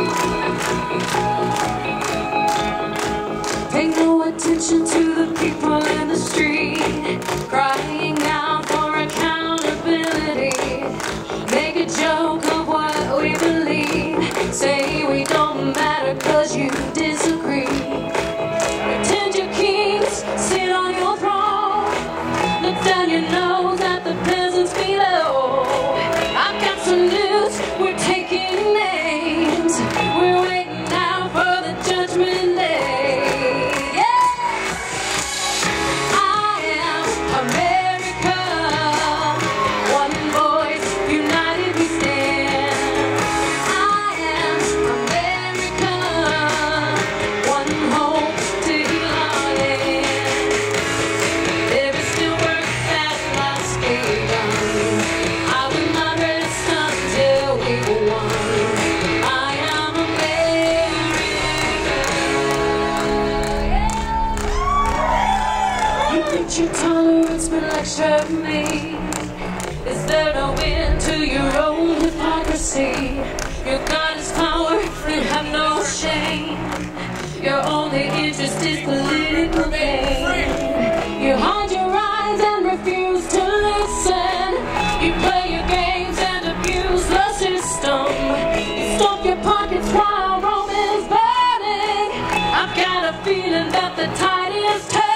Pay no attention to the people in the street crying out for accountability. Make a joke of what we believe. Say we don't matter cause you disagree. Pretend you're kings, sit on your throne. Look down your nose at the peasants below. I've got some news, we're taking names. We're waiting now for the judgment day. Your tolerance will lecture me. Is there no end to your own hypocrisy? Your God is power, you have no shame. Your only interest is political gain. You hide your eyes and refuse to listen. You play your games and abuse the system. You stop your pockets while Rome is burning. I've got a feeling that the tide is turning.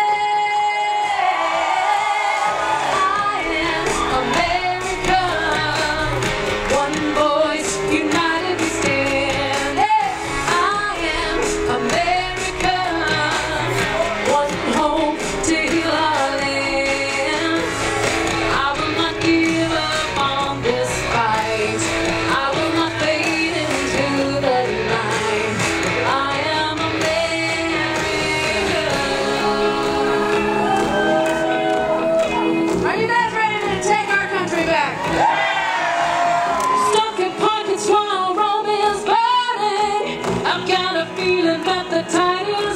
Feeling that the tide is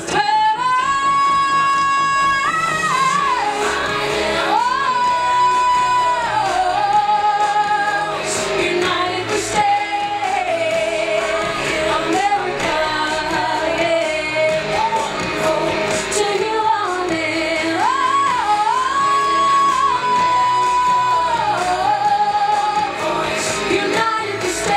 turning. United we stay, America, yeah. To you on it, United we stay.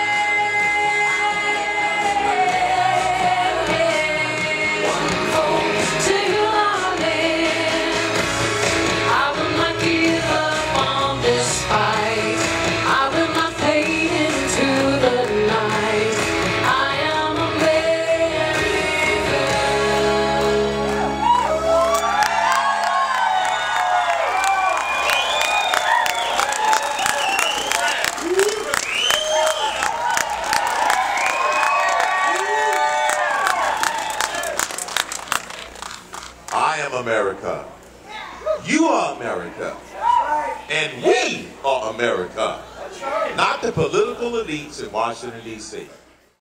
I am America. You are America. And we are America. Not the political elites in Washington, D.C.